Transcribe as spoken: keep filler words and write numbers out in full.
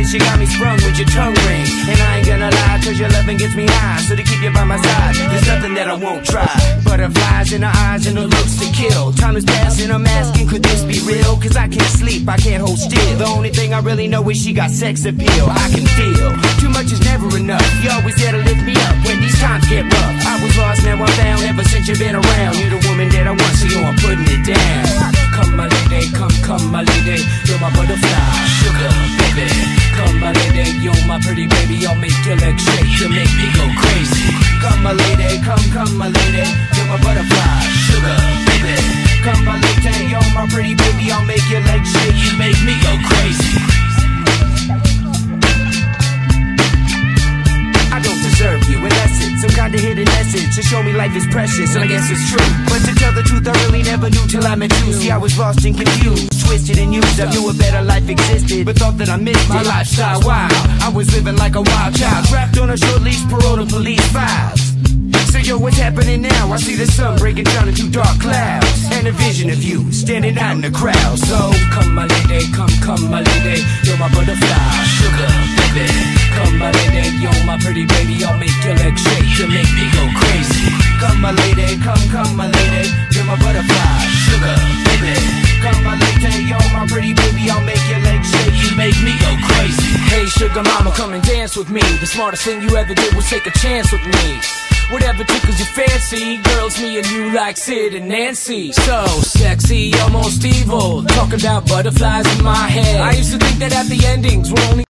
kiss, you got me sprung with your tongue ring. And I ain't gonna lie, cause your loving gets me high. So to keep you by my side, there's nothing that I won't try. Butterflies in her eyes and her looks to kill. Time is passing, I'm asking, could this be real? Cause I can't sleep, I can't hold still. The only thing I really know is she got sex appeal. I can feel, too much is never enough. You always there to lift me up when these times get rough. I was lost, now I'm found, ever since you've been around. You're the woman that I want, so yo, I'm putting it down. Come my lady, come, come my lady, you're my butterfly, sugar baby. Come my lady, you're my pretty baby, I'll make your legs shake, you make me go crazy. Come my lady, come, come my lady, you're my butterfly, sugar baby. Come my lady, you're my pretty baby, I'll make your legs shake, you make me go crazy. I don't deserve you, and that's it. Some kind of hidden message to show me life is precious, and I guess it's true. But to tell the truth, I really never knew till I met you. See, I was lost and confused, twisted and used. I knew a better life existed, but thought that I missed my lifestyle wild. I was living like a wild child, trapped on a short leash, parole to police files. So yo, what's happening now? I see the sun breaking down into dark clouds, and a vision of you standing out in the crowd. So come my lady, come, come my lady, you're my butterfly, sugar baby. Come my lady, you're my pretty baby, I'll make your legs shake, you make me go crazy. Come my lady, come, come my lady, you're my butterfly, sugar baby. Come my lady, you're my pretty baby, I'll make your legs shake, you make me go crazy. Hey sugar mama, come and dance with me. The smartest thing you ever did was take a chance with me. Whatever tickles your fancy, girls, me and you like Sid and Nancy. So sexy, almost evil, talking about butterflies in my head. I used to think that happy endings were only